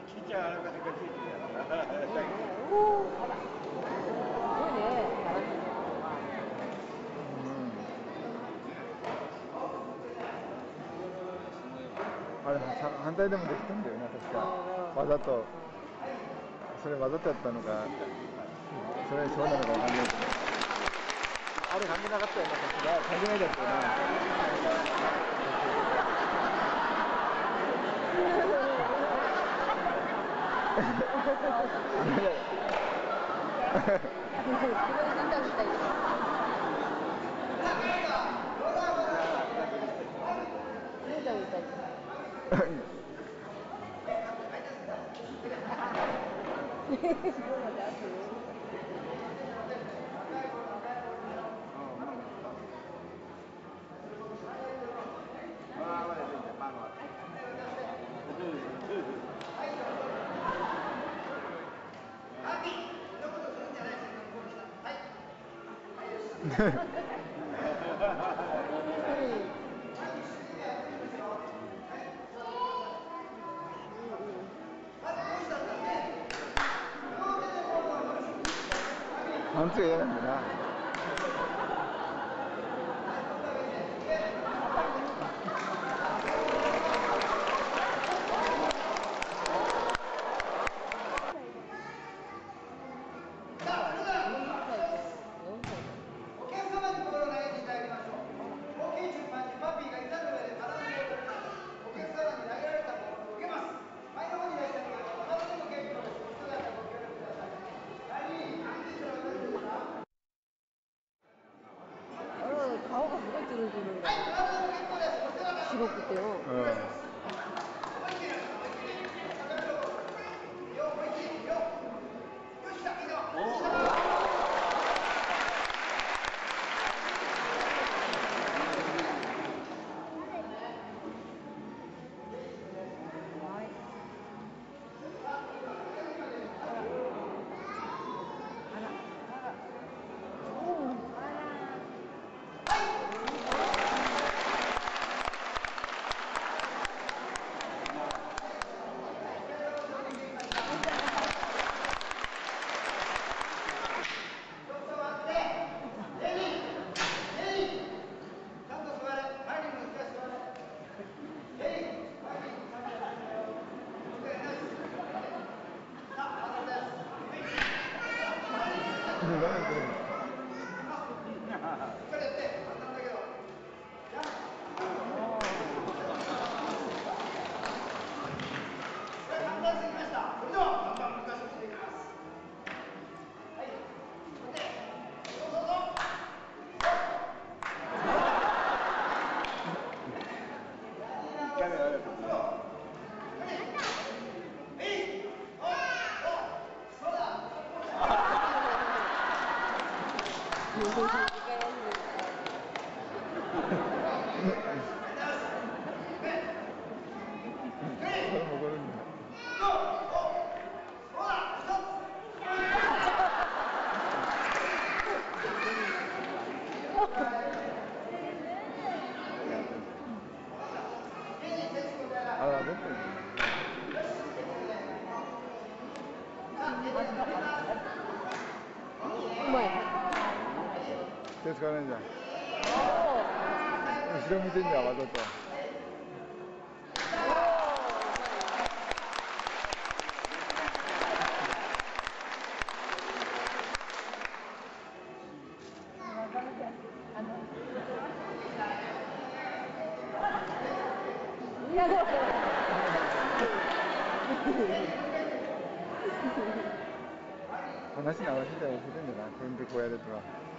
ちっちゃいあれがついてるやろ。 おお、あら。すごいね。バランスの方が。 あれ反対でもできたんだよな、確か。わざと。それわざとやったのか、それそうなのかわかんないけど。あれ関係なかったよな、確か。関係ないだったよな。パンツが嫌なんだな。 顔がすごいツルツルだ。白くてよ。うまい。 手使わないじゃん。後ろ見てんじゃん、わざと。話に合わせて教えてんだな、これでこうやるとか。